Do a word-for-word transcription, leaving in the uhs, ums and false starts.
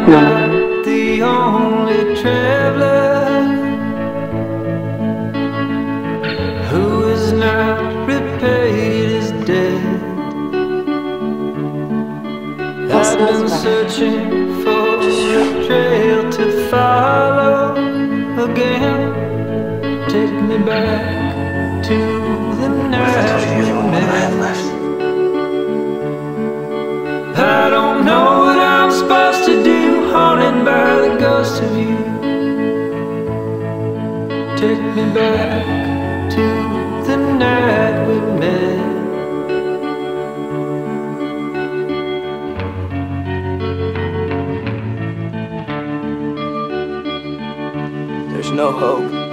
not the only traveler who is not repaid his debt. I've been searching for a trail to follow again. Take me back to the night we met. I don't know what I'm supposed to do, haunted by the ghost of you. Take me back to the night we met. There's no hope.